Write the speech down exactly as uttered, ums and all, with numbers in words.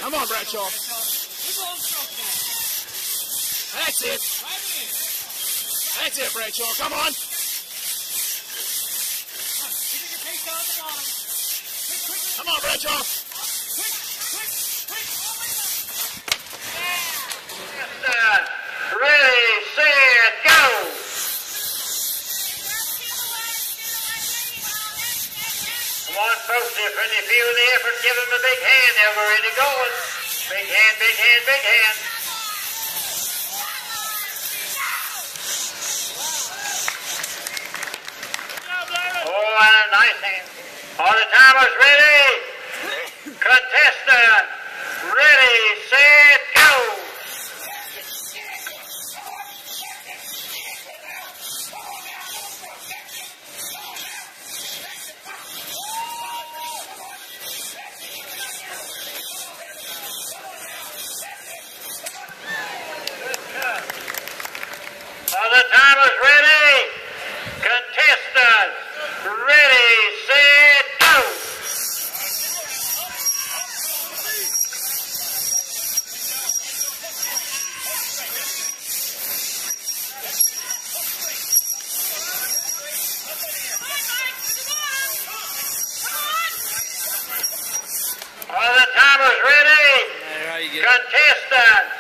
Come on, Bradshaw. That's it. That's it, Bradshaw. Come on. Come on, Bradshaw. Ready, set, go. Come on, folks, if you feel the effort, give them a big hand. They're already going. Big hand, big hand, big hand. Oh, and a nice hand. All the timers ready. Contestant, ready, set, go. All the timers ready. Contestant, ready, set, go. All the timers ready. Contestant,